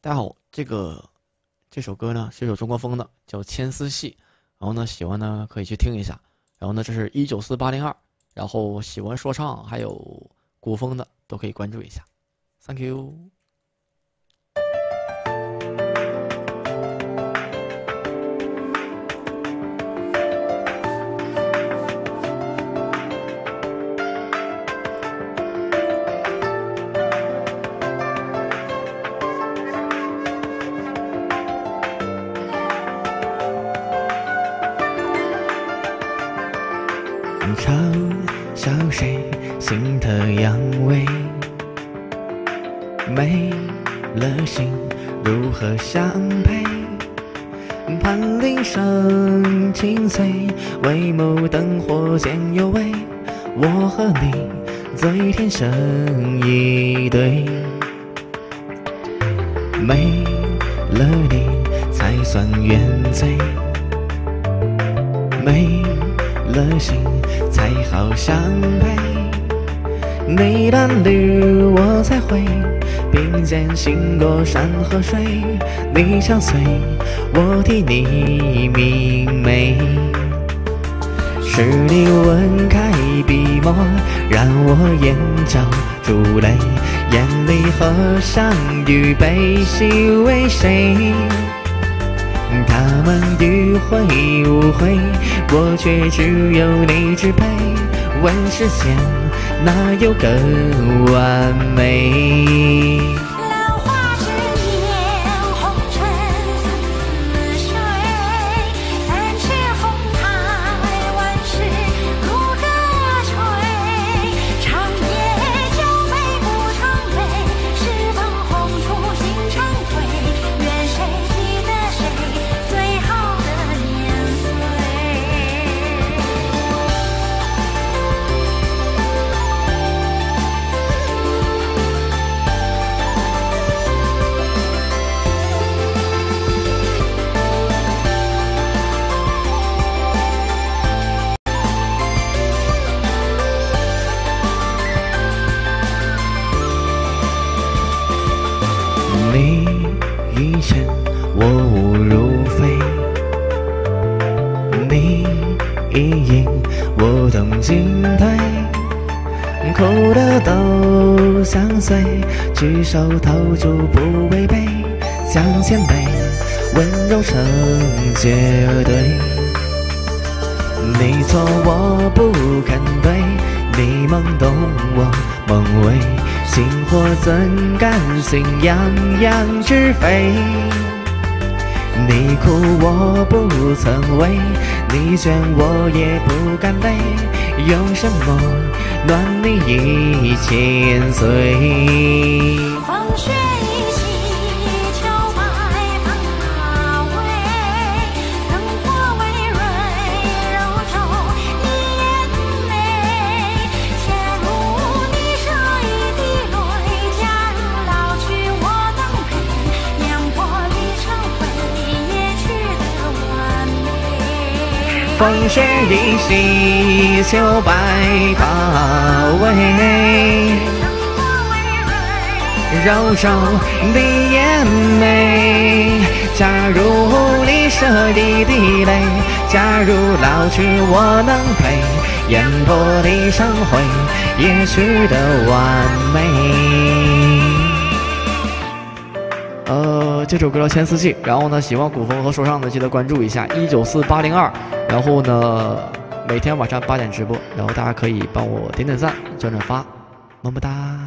大家好，这首歌呢是一首中国风的，叫《牵丝戏》，然后呢喜欢呢可以去听一下。然后呢这是194-802，然后喜欢说唱还有古风的都可以关注一下。Thank you。 嘲笑谁心特扬威，没了心如何相配？盼铃声清脆，帷幕灯火间有味，我和你最天生一对，没了你才算原罪，没了心才好相配，你的绿我才会并肩行过山河水，你憔悴，我替你明媚，是你吻开笔墨，让我眼角珠泪，眼里合上与悲喜为谁？他们迂回无悔，我却只有你支配，问世间哪有更完美？ 兰花之年，红尘似水，三尺红台，万事如歌吹。长夜酒杯不常醉，十方红烛心常醉。愿谁记得谁最好的年岁？ 你一尘我无如飞，你一影我动进退，哭的都相随，举手投足不违背，将谦卑温柔成绝对，你错我不肯对，你梦动我梦违，心火怎甘心洋洋直飞？你哭我不曾为，你倦我也不敢累，用什么暖你1000岁？ 风雪一袭，秋白放马尾，灯火微蕊，柔皱你眼眉。假如你舍一滴泪，假如老去我能陪，烟波里成灰，也取得完美。 风雪一袭，秋白发尾，柔皱你眼眉。假如你舍一滴泪，假如老去我能陪，烟波里成灰，也取得完美。 这首歌叫《牵丝戏》，然后呢，喜欢古风和说唱的记得关注一下194-802，然后呢，每天晚上8点直播，然后大家可以帮我点点赞、转转发，么么哒。